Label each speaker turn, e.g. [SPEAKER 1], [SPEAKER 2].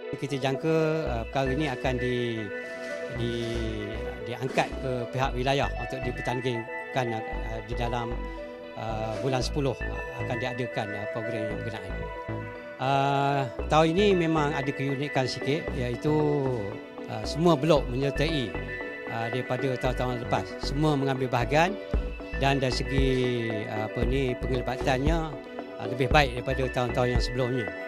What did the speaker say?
[SPEAKER 1] Kita jangka perkara ini akan diangkat ke pihak wilayah untuk dipertandingkan di dalam bulan 10 akan diadakan program yang berkenaan. Tahun ini memang ada keunikan sikit, iaitu semua blok menyertai daripada tahun-tahun lepas. Semua mengambil bahagian dan dari segi pengelibatannya lebih baik daripada tahun-tahun yang sebelumnya.